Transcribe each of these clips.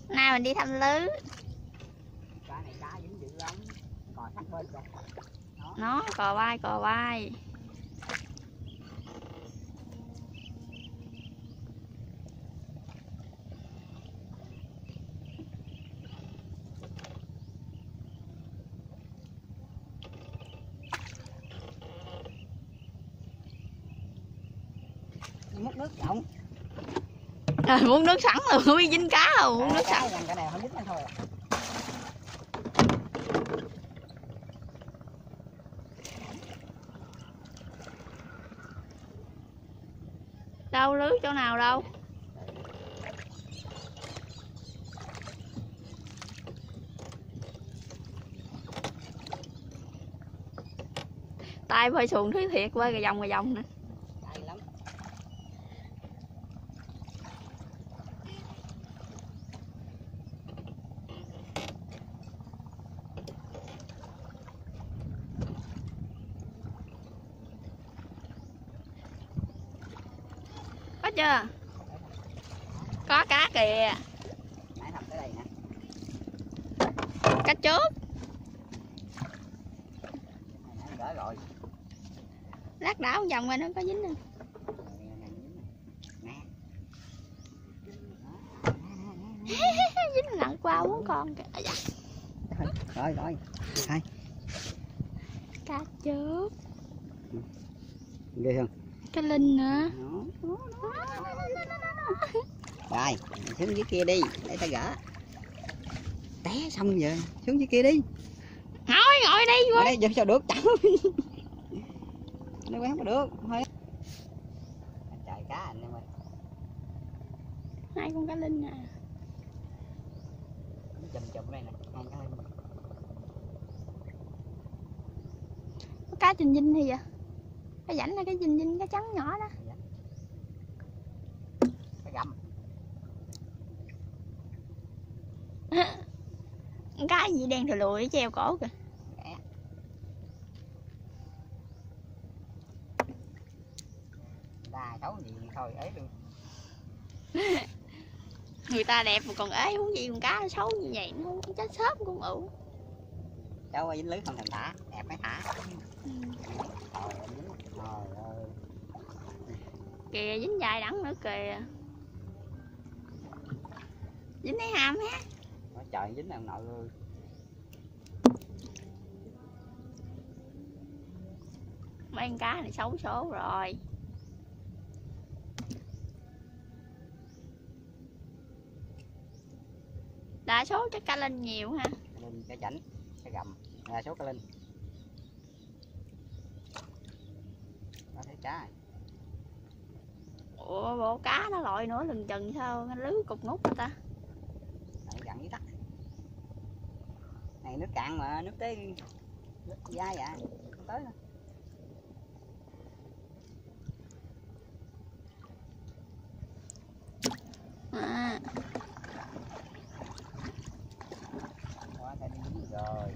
Nay mình đi thăm lưới. Cá này cá dính dữ lắm. Cò sát bên kìa. Nó cò vai, cò vai. Múc nước rộng. Trời, muốn nước sẵn luôn, không biết dính cá không, muốn nước sẵn. Cái này không dính thôi. Đâu lưới chỗ nào đâu? Tay bơi xuồng thứ thiệt, bơi gà vòng nè. Hay lắm. Có chưa? Có cá kìa. Nãy thầm tới đây nè. Cá chốt. Nãy gỡ rồi. Lát đảo vòng rồi nó có dính nè. Nè. Dính nặng qua 4 con kìa. Rồi. Hai. Cá chốt. Ghê không? Cá linh nữa. Rồi, xuống dưới kia đi, để ta gỡ. Té xong giờ, xuống dưới kia đi. Ngồi đi. Ngồi đây, giờ sao được, chẳng. Nó quán mà được, thôi. Trời cá anh em ơi. 2 con cá linh nè. Chùm đây nè, 2 cá linh. Cá trình dinh thì vậy? Cái rảnh là cái trình dinh, cá trắng nhỏ đó. Cái gầm. Cái gì đen thùi lùi treo cổ kìa. Đà xấu gì thôi ấy luôn. Người ta đẹp mà còn ế huống gì con cá xấu như vậy nó không chết sớm cũng ủ. Cháu ơi, dính lưới không thèm thả, đẹp mới thả. Trời ơi. Kìa dính dài đắng nữa kìa. Dính thấy ham ha. Nói trời dính ông nội ơi. Mấy con cá này xấu số rồi. Đa số chắc cá linh nhiều ha. Linh, cá chảnh, cá gầm, đa số cá linh. Có thấy cá. Ủa bộ cá nó lội nữa lừng chừng sao lưới cục ngút rồi ta. Đấy, gặn với tắt. Này nước cạn mà, nước tới nước dai dạ, không tới đâu. À. Quá thấy dính rồi.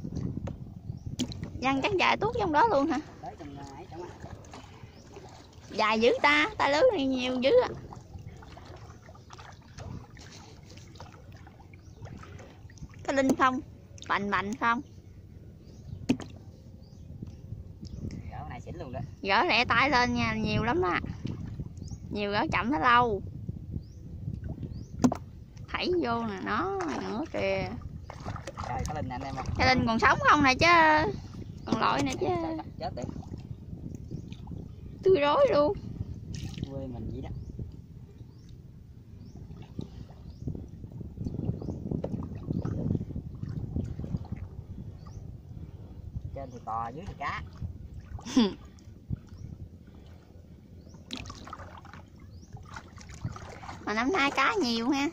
Văng chắc dài tuốt trong đó luôn hả? Tới trong ấy trong á. Dài dữ ta, ta lưới này nhiều dữ à. Có linh không? Bành không? Gỡ này xỉn luôn đó. Gỡ lẹ tay lên nha, nhiều lắm á. Nhiều gỡ chậm nó lâu. Thảy vô nè, nó nữa kìa. Trời, có linh nè anh em ơi. Cái linh còn sống không nè chứ. Còn lội nè chứ. Chết đi. Tươi rối luôn. Quê mình vậy đó. Trên thì cò, dưới thì cá. Mà năm nay cá nhiều ha.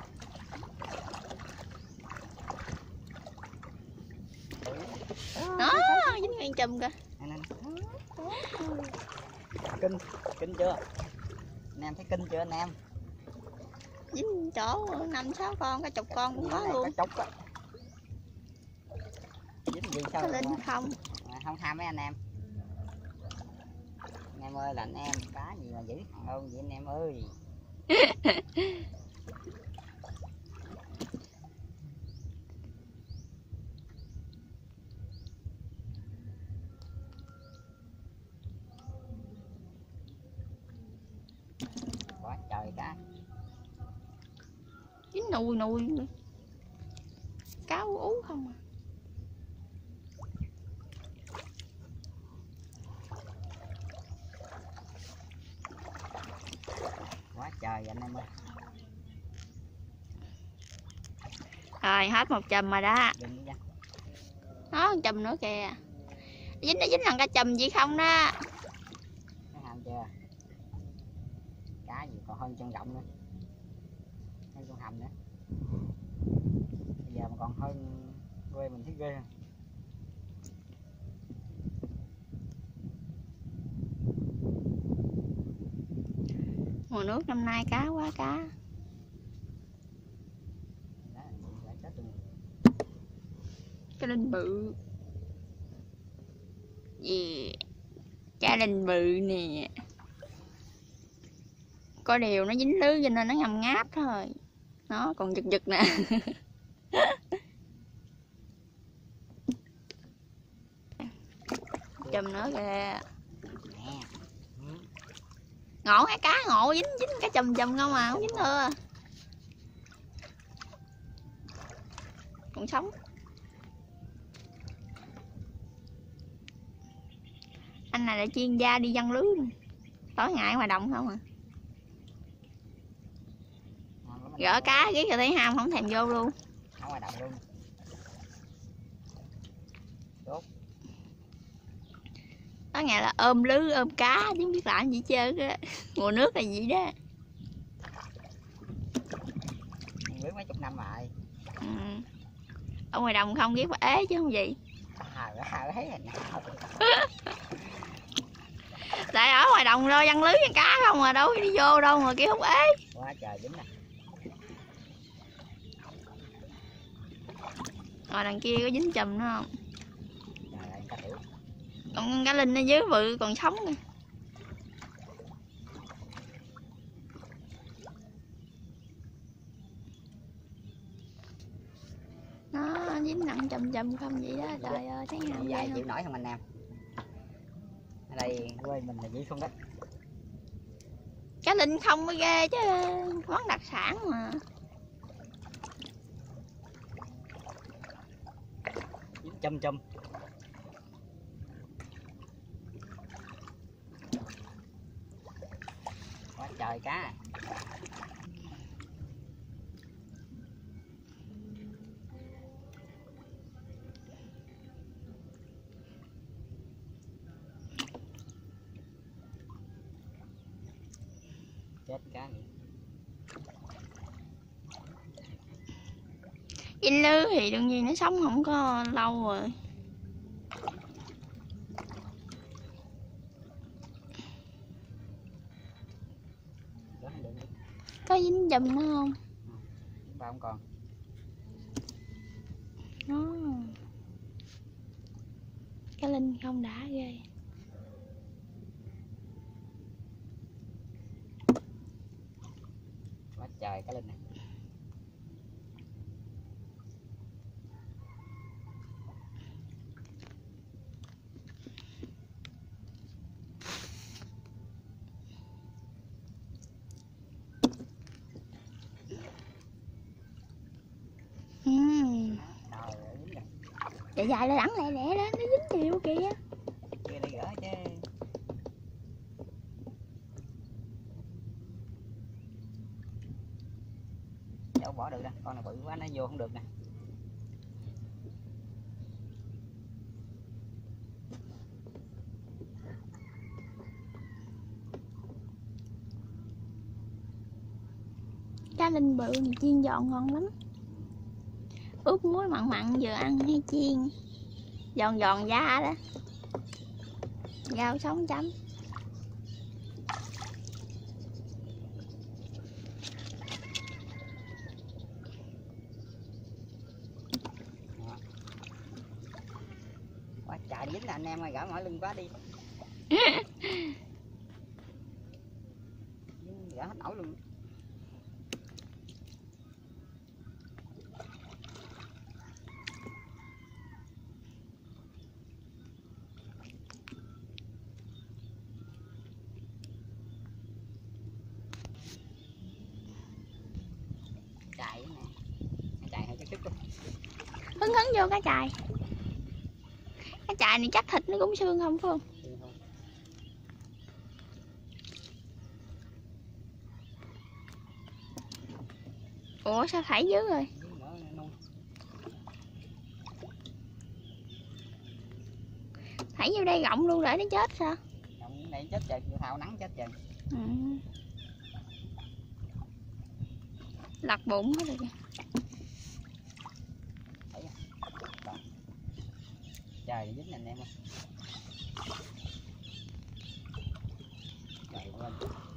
Đó, dính nguyên chùm kìa. Kinh chưa? Anh em thấy kinh chưa anh em? Dính chỗ 5-6 con, cả chục con cũng có luôn. Có chục á. Dính gì sao? Có linh không? Không tham mấy anh em. Anh em ơi là anh em, cá gì mà giữ thằng ơn vậy anh em ơi. cá. Dính nùi nùi cá ú ú không à. Quá trời anh em ơi. Rồi hết một chùm rồi đó. Đừng đi. Đó chùm nữa kìa. Dính lần cả chùm gì không đó. Thấy ham chưa? Cá gì còn hơn chân rộng nữa, hơn con hầm nữa. Bây giờ mà còn hơn quê mình thấy ghê. Mùa nước năm nay cá quá cá. Đó, lại chết luôn. Cái linh bự. Yeah. Cá linh bự nè. Có điều nó dính lưới cho nên nó ngầm ngáp thôi. Nó còn giật giật nè. Chùm nữa kìa. Ngộ hay cá ngộ dính cái chùm không à, không dính nữa. Còn sống. Anh này là chuyên gia đi giăng lưới. Tối ngày ngoài đồng không à. Gỡ cá ghét rồi thấy ham không thèm vô luôn. Ở ngoài đồng luôn. Tốt. Tối ngày là ôm lưới ôm cá chứ không biết làm gì chơi á. Mùa nước là gì đó. Biết mấy chục năm rồi. Ừ. Ở ngoài đồng không ghét ế chứ không gì. Thấy hình nào. Tại ở ngoài đồng rồi giăng lưới với cá không mà đâu đi vô đâu mà kia hút ế. Quá trời dính nè. Rồi đằng kia có dính chùm nữa không? Trời ơi, cá tiểu. Còn cá linh ở dưới bự còn sống nè. Nó dính nặng chùm không vậy đó. Trời ơi thấy hàm Vậy vậy chịu nổi không anh em? Ở đây quê mình là vậy không đó. Cá linh không mới ghê chứ, món đặc sản mà. Chum. Quá trời cá. Chết cá vậy. Dính lưới thì đương nhiên nó sống không có lâu rồi. Có dính chùm nữa không? Ba không còn. Đó. Cá linh không đã ghê. Quá trời cá linh này. Chạy dài lên đẳng lẹ lẹ lên, nó dính nhiều kìa. Kia đi gỡ chứ. Đâu bỏ được đâu, con này bự quá nó vô không được nè. Cá linh bự thì chiên giòn ngon lắm. Ướp muối mặn mặn vừa ăn hay chiên. Giòn giòn da đó. Rau sống chấm. Quá trời dính là anh em ơi, gỡ mỏi lưng quá đi. Gỡ hết nổi luôn. cái chút. Hứng vô cá chài. Cá chài này chắc thịt nó cũng xương không phải không? Ủa sao thảy dữ rồi? Thảy vô đây gọng luôn để nó chết sao? Gọng đây chết trời, vô thao nắng chết trời. Ừ. Lật bụng hết rồi kìa. Trời dính anh em ơi. Trời lên.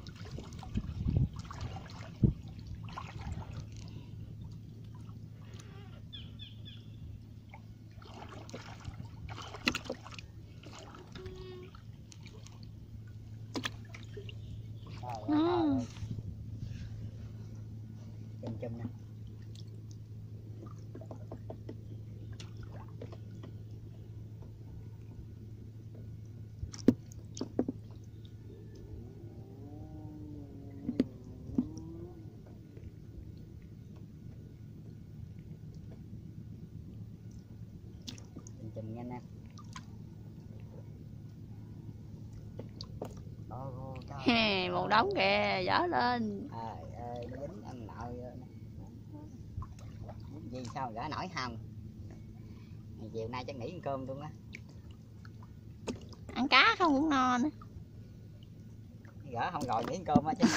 Chùm nè. Chùm nha anh em. Một đống kìa, dở lên. Ơi, nó dính anh nội gì sao gỡ nổi hầm. Chiều nay chắc nghỉ ăn cơm luôn á. Ăn cá không cũng no nữa. Gỡ không rồi nghỉ ăn cơm á chứ.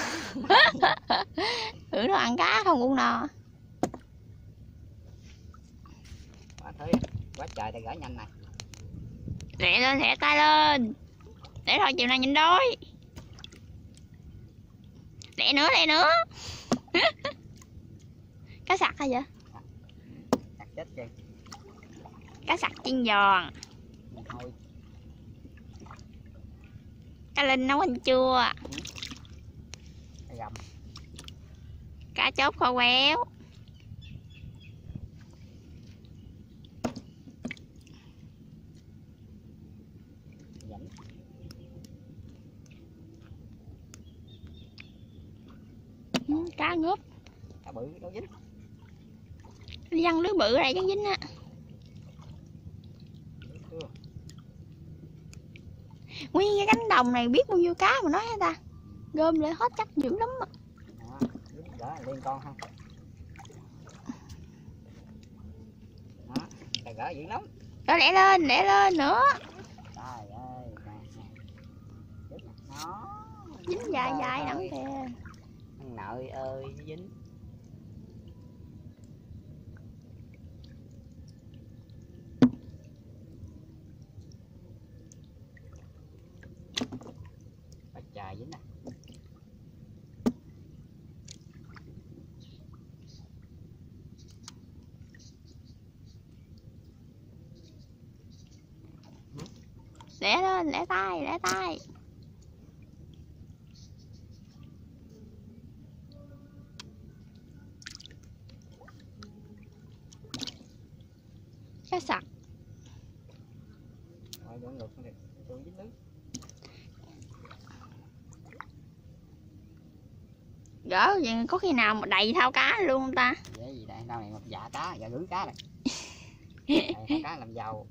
Nó ăn cá không cũng no. Thứ quá trời ta gỡ nhanh này. Lẹ lên, lẹ tay lên. Để thôi chiều nay nhịn đói. Lẹ nữa, lẹ nữa. Cá sặc hay vậy? Sặc chết chứ. Cá sặc chiên giòn. Thôi. Cá linh nấu canh chua. Cá gầm. Cá chốt kho quéo. Cá ngớp. Cá bự đâu dính. Văng lưới bự này chắc dính á. Nguyên cái cánh đồng này biết bao nhiêu cá mà nói hả ta. Gom lại hết chắc dữ lắm á. Đó, liên con không. Đó, ta gỡ dữ lắm. Đó, lẹ lên nữa. Trời ơi, nó dính dài dài đẳng kìa. Thằng nội ơi, dính. Bắt trời dính nè. Lẹ lên, lẹ tay. Cá sặc. Rồi đổ ngược đi, tôi dính lưới. Gỡ vậy có khi nào mà đầy thao cá luôn không ta? Vậy gì đây, đâu này một dạ cá, dạ gửi cá này. Đầy thao cá làm giàu.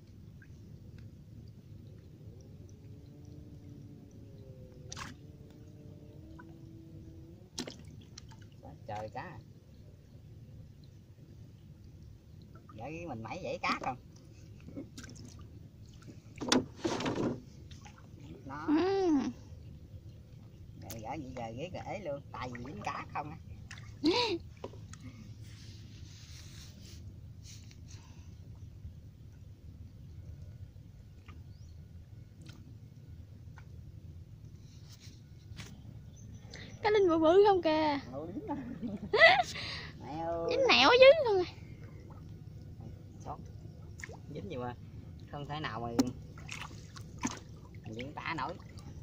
Trời cá. Vậy mình mấy dãy cá không? Nó. Gỡ gì giờ ghét ghế luôn, tại vì dính cá không á. Cá linh bự bự không kìa. Dính nẹo dữ không à. Sót. Dính gì mà không thể nào mà diễn tả nổi.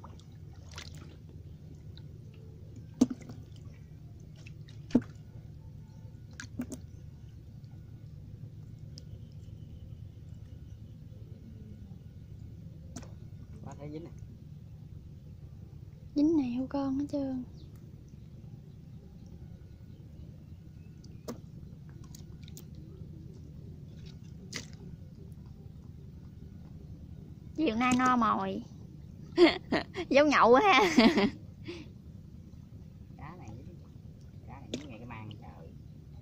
Có thấy dính này. Dính nẹo con hết trơn. Chiều nay no mồi. Giống nhậu quá ha. Cá này với ngày cái mang trời.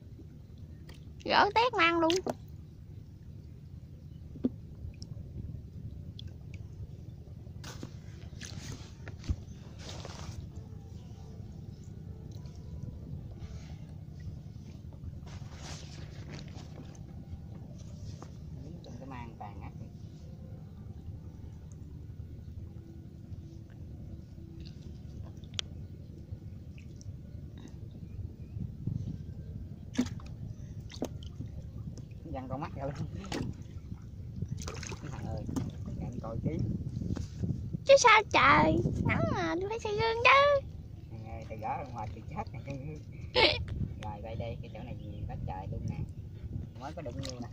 Gỡ tét mang luôn. Cái mang tàn ác. Văng con mắt ra luôn. Thằng ơi, em coi chứ. Chứ sao trời, nắng mà tôi phải xây gương chứ. Thầy gỡ ra ngoài thì chết này. Rồi đây đây, cái chỗ này gì quá trời luôn nè. Mới có đụng nhiêu nè.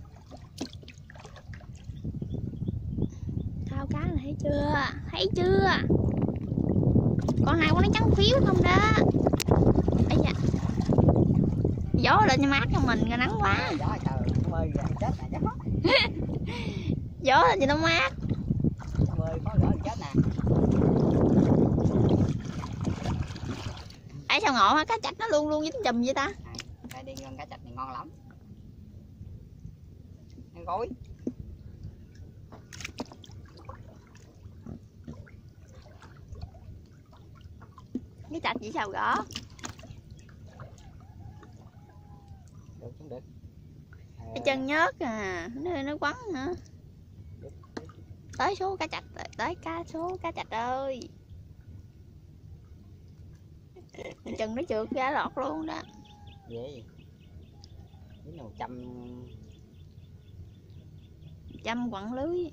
Thao cá là thấy chưa? Thấy chưa? Con hai con nó trắng phiếu không đó. Ây da. Gió lên cho mát cho mình, ra nắng quá. Gió trời, nó ơi, chết nè gió. Gió lên cho nó mát. Ơi, có gió chết nè. Ấy sao ngộ ha, cá chạch nó luôn luôn dính chùm vậy ta? Đây đi con cá chạch này ngon lắm. Nó gối. Cái chạch vậy sao gõ? Được cũng được. Cái chân nhớt à, nó quắn hả? Tới số cá chạch, tới số cá chạch ơi. Chân nó trượt ra lọt luôn đó. Gì? Cái nào Chăm quặng lưới.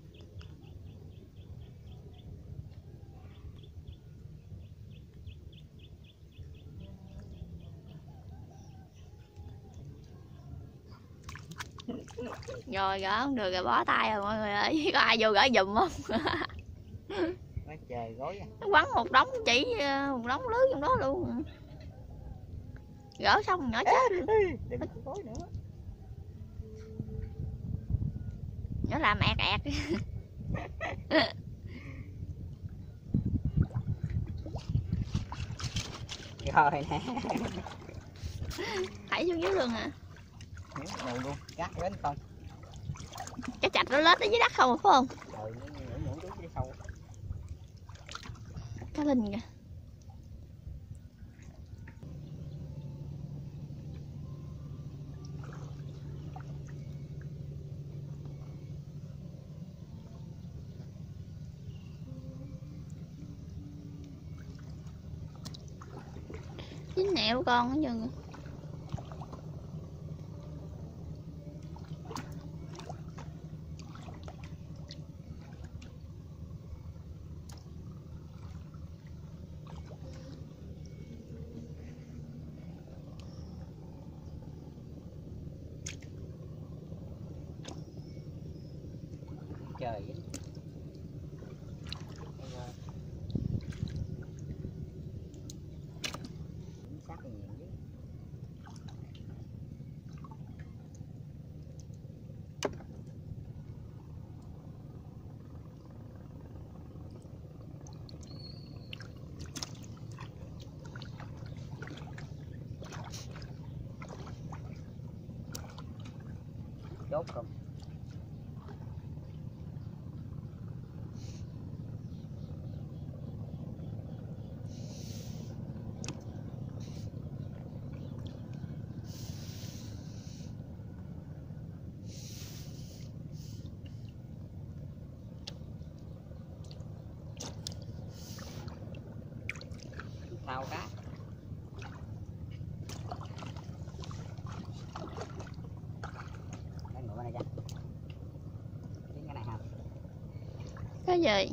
Rồi gỡ không được rồi, bó tay rồi mọi người ơi. Có ai vô gỡ giùm không? nó trời gối à. Nó quắn một đống một đống lưới trong đó luôn. Gỡ xong nhỏ chết. Đừng có gối nữa. Nó làm ẹt ẹt. Rồi nè. Thảy xuống dưới luôn à. Nhiều luôn, gắt đến không. Cái chạch nó lết ở dưới đất không phải không? Rồi nó nhủn dưới sâu. Cá linh kìa. Dính nẹo con ở chừng. Trời sát thì nhiều chứ. Chốt không? Thao cá. Cái ngựa này kìa. Biết cái này không? Cái gì?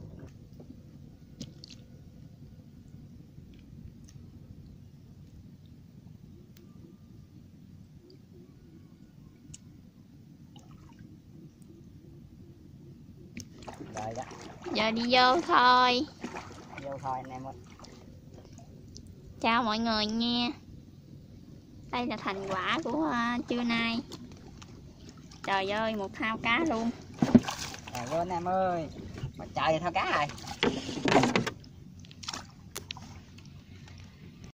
Rồi đó. Giờ đi vô thôi. Vô thôi anh em ơi. Chào mọi người nha. Đây là thành quả của trưa nay. Trời ơi, một thao cá luôn. Rồi Vô anh em ơi. Mà trời thao cá rồi.